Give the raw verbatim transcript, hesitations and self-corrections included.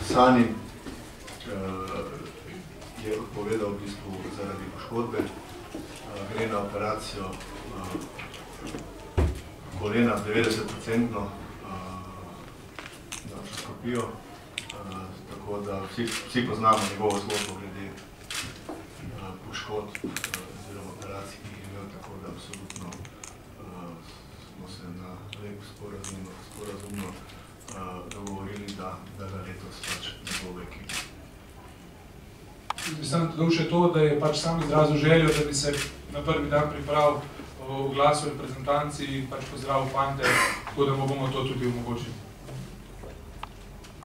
Sani je odpovedal v bistvu zaradi poškodbe, gre na operacijo kolena devetdeset procentno na artroskopijo, tako da vsi poznamo njegovo zgodbo glede poškodb oziroma operacij, ki jih je imel, tako da absolutno smo se na lepo sporazumno dogovorili, da ga letos pač ne bo v ekipi. Bi sam dodal še to, da je pač sam izrazil željo, da bi se na prvi dan pripravil v glasu reprezentanci in pač pozdravil fante, tako da mu bomo to tudi omogočili.